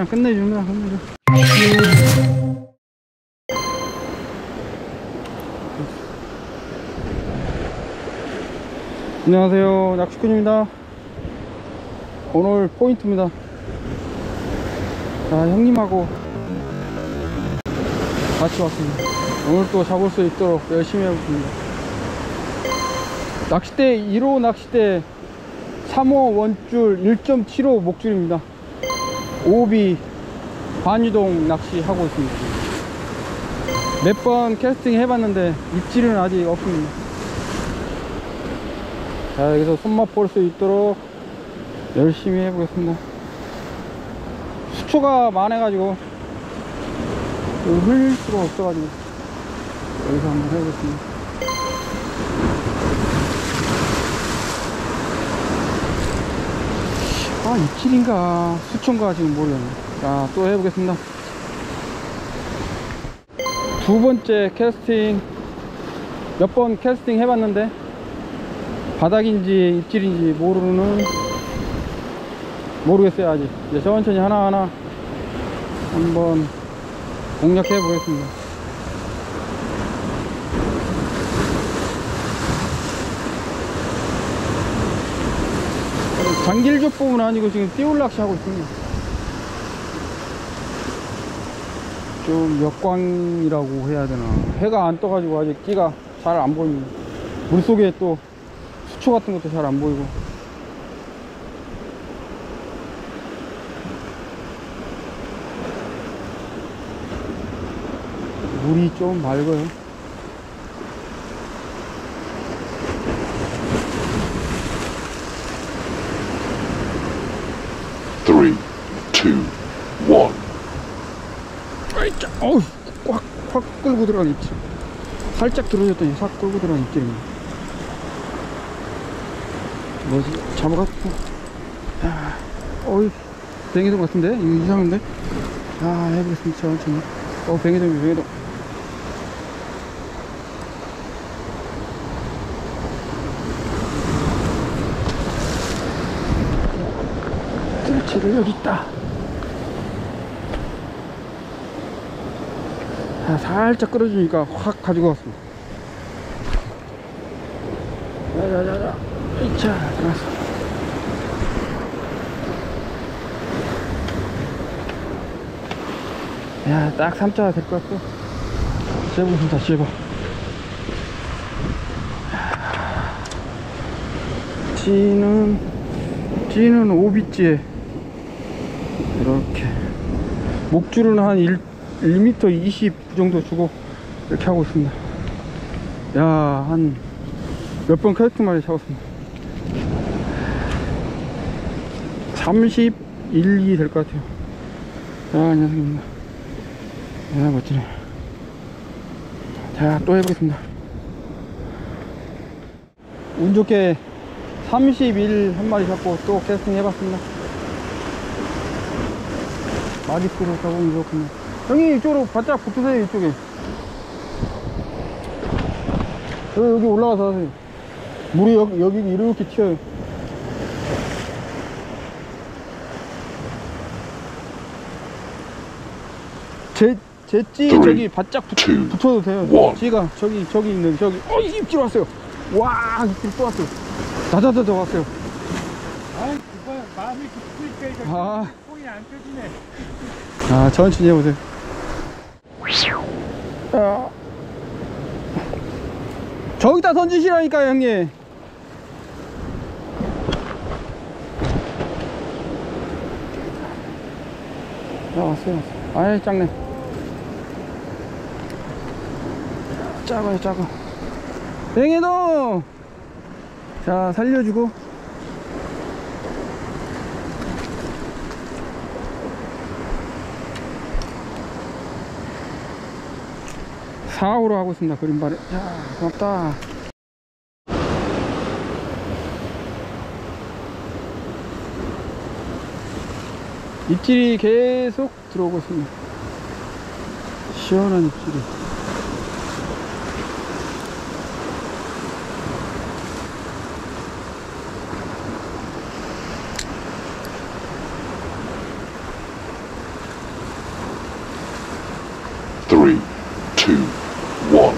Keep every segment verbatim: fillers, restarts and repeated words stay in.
그냥 끝내준다. 끝내줘. 안녕하세요, 낚시꾼입니다. 오늘 포인트입니다. 자, 형님하고 같이 왔습니다. 오늘 또 잡을 수 있도록 열심히 해보겠습니다. 낚싯대 일 호 낚싯대 삼 호 원줄 일 점 칠 호 목줄입니다. 오비 반유동 낚시 하고 있습니다. 몇 번 캐스팅 해봤는데 입질은 아직 없습니다. 자, 여기서 손맛 볼 수 있도록 열심히 해보겠습니다. 수초가 많아가지고 흘릴 수가 없어가지고 여기서 한번 해보겠습니다. 아, 입질인가 수초인가 지금 모르겠네. 자, 또 해보겠습니다. 두 번째 캐스팅 몇 번 캐스팅 해봤는데 바닥인지 입질인지 모르는 모르겠어요. 아직 이제 천천히 하나하나 한번 공략해 보겠습니다. 장길조법은 아니고 지금 띄울낚시 하고 있습니다. 좀 역광이라고 해야 되나, 해가 안 떠가지고 아직 띠가 잘 안 보입니다. 물속에 또 수초 같은 것도 잘 안 보이고. 물이 좀 맑아요. three, two, one. 아이짜, 어우, 꽉, 확 끌고 들어간 입질. 살짝 들어줬더니 확 끌고 들어간 입질입니다. 뭐지? 잡아갖고. 아, 어이, 뱅에돔 같은데? 이거 이상한데? 아, 해보겠습니다. 천천히. 어, 뱅에돔이, 뱅에돔. 뜰채를 여기 있다. 아, 살짝 끌어주니까 확 가지고 왔습니다. 자자자자, 이차 들어갔어. 야, 딱 삼 자가 될 것 같고. 재보겠습니다. 재봐. 찌는 찌는 오비찌에 이렇게 목줄은 한 일 미터 이십 정도 주고 이렇게 하고 있습니다. 야, 한 몇 번 캐스팅 만에 잡았습니다. 삼십일, 이 될 것 같아요. 자, 녀석입니다. 야, 멋지네. 자, 또 해보겠습니다. 운 좋게 삼십일 한 마리 잡고 또 캐스팅 해봤습니다. 마디스로 잡으면 좋겠네. 형님, 이쪽으로 바짝 붙으세요. 이쪽에 여기, 여기 올라가서 하세요. 물이 여기, 여기 이렇게 튀어요. 제, 제 찌 저기 바짝 붙, 붙여도 돼요. 찌가 저기, 저기 있는, 저기. 어, 입질 왔어요. 와, 입질 또 왔어요. 다다다다 왔어요. 아이, 그거 마음이 깊으니까 이거 아, 뽕이 안 터지네. 아, 천천히 해보세요. 아, 저기다 던지시라니까요, 형님. 야, 왔어요, 왔어요. 아이, 작네. 작아요, 작아. 뱅에돔! 자, 살려주고. 사 호로 하고 있습니다. 그린발에. 야, 고맙다. 입질이 계속 들어오고 있습니다. 시원한 입질이. three, two, one.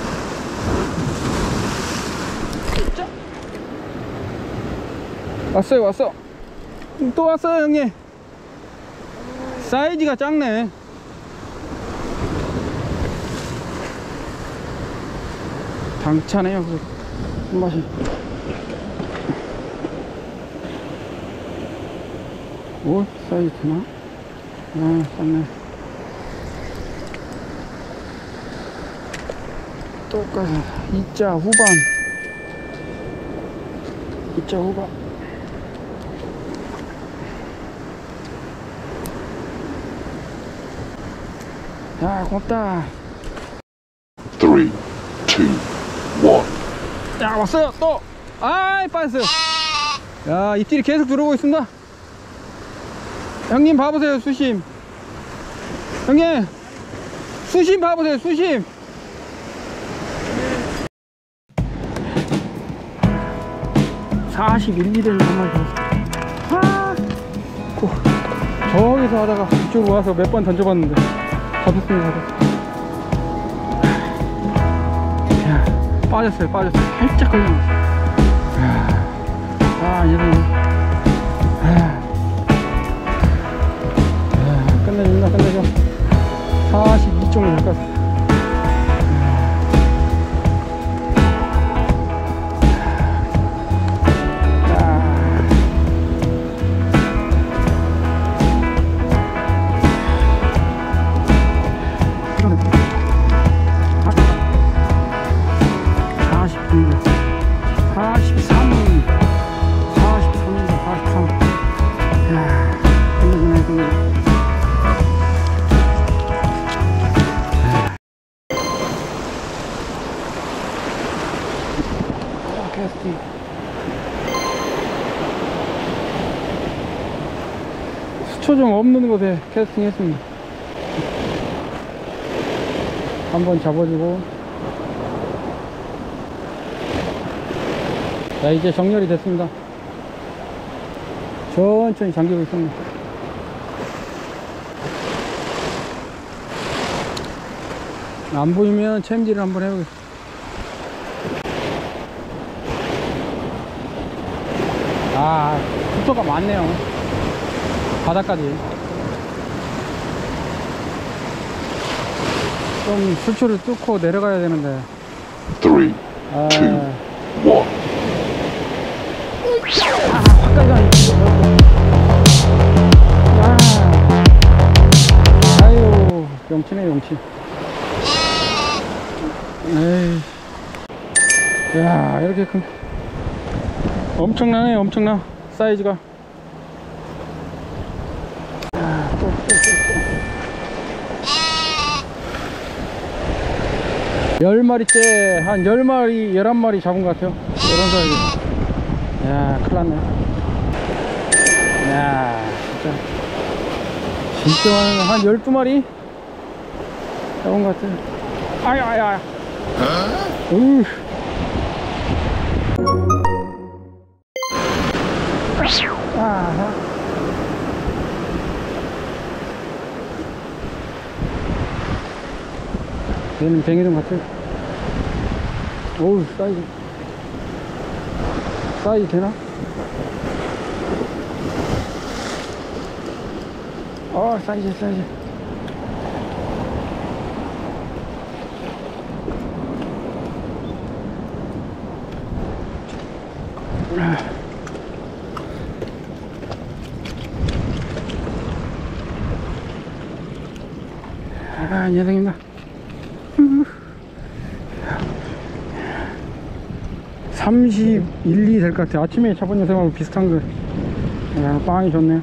왔어요, 왔어. 또 왔어요, 형님. 사이즈가 작네. 당차네요, 그 손맛이. 오, 사이즈 되나? 아, 작네. 똑같아. 이자 후반. 이자 후반. 야, 고맙다. Three, two, one. 야, 왔어요, 또. 아이, 빠졌어요. 야, 입질이 계속 들어오고 있습니다. 형님, 봐보세요, 수심. 형님, 수심 봐보세요, 수심. 사십일 미터를 한 마리 잡았어. 아, 고. 저기서 하다가 이쪽으로 와서 몇 번 던져봤는데 잡았습니다, 잡았어. 야, 빠졌어요, 빠졌어요. 살짝 걸렸어. 아, 이제 아, 아, 끝내준다, 끝내줘. 사십이 정도 될 것 같아. 캐스팅. 수초 좀 없는 곳에 캐스팅 했습니다. 한번 잡아주고. 자, 이제 정렬이 됐습니다. 천천히 잠기고 있습니다. 안 보이면 챔질을 한번 해보겠습니다. 아, 수초가 많네요. 바닥까지. 좀 수초를 뚫고 내려가야 되는데. Three, 아, two, one. 아, 확까지 가네. 아, 아유, 용치네, 용치. 에이. 야, 이렇게 큰. 엄청나네, 엄청나. 사이즈가. 아, 또, 또, 또, 또. 열 마리째, 한 열 마리, 열한 마리 잡은 것 같아요. 이런 사이즈. 야, 큰일 났네. 야, 진짜. 진짜 한 열두 마리 잡은 것 같아요. 아야, 아야, 아야. 우. 아, 얘는 뱅이름 같아요. 어우, 사이즈. 사이즈 되나? 어, 사이즈, 사이즈. 아, 녀석입니다. 삼십일, 이 될 것 같아요. 아침에 잡은 녀석하고 비슷한 거. 야, 빵이 좋네요.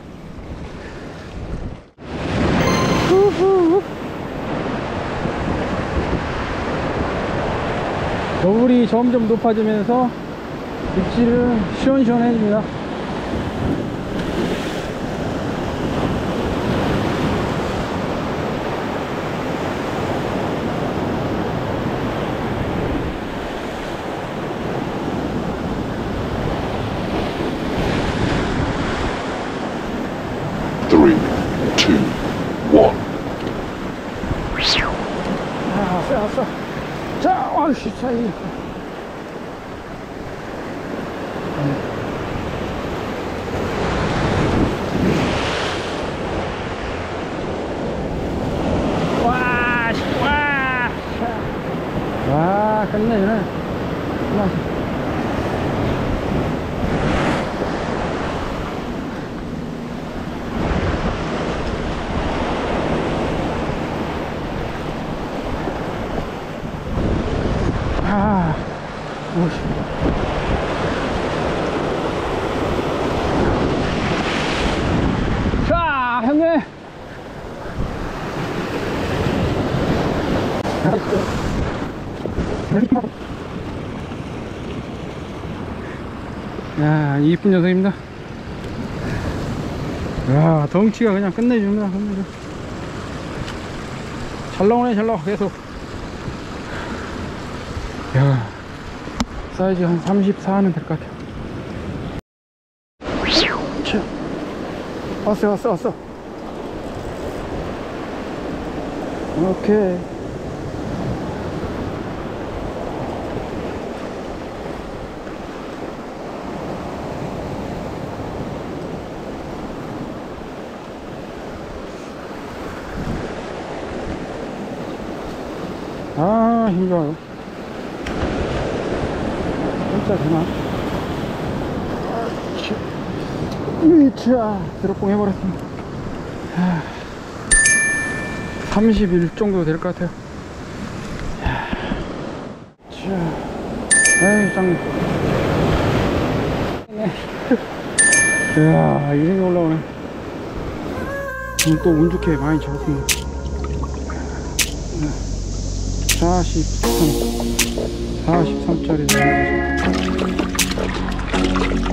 노을이 점점 높아지면서 입질은 시원시원해집니다. Three, two, one. 덩치 차이. 와, 씨, 와, 와, 끝내주네. 끝났어. 아, 오씨. 자, 형님. 야, 이쁜 녀석입니다. 야, 덩치가 그냥 끝내줍니다. 끝내줘. 잘 나오네, 잘 나와. 계속. 야, 사이즈 한 삼십사는 될 것 같아요. 차. 왔어, 왔어, 왔어. 오케이. 아, 힘들어요. 진짜 되나? 으차, 드롭봉 해버렸습니다. 삼십일 정도 될 것 같아요. 자, 에이, 짱. 이야, 이렇게 올라오네. 오늘 또 운 좋게 많이 잡았습니다. 사십삼, 사십삼짜리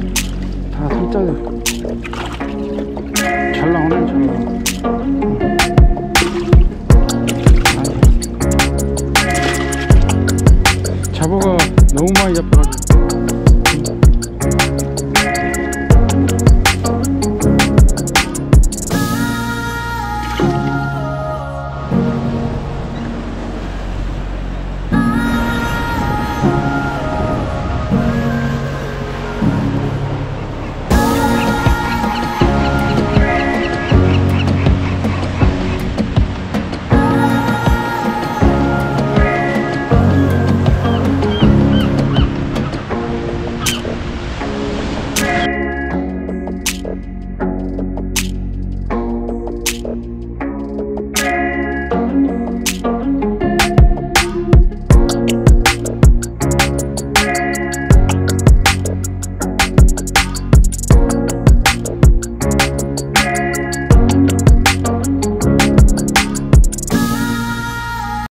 다 삼짜리. 잘 나오네, 잘 나오네.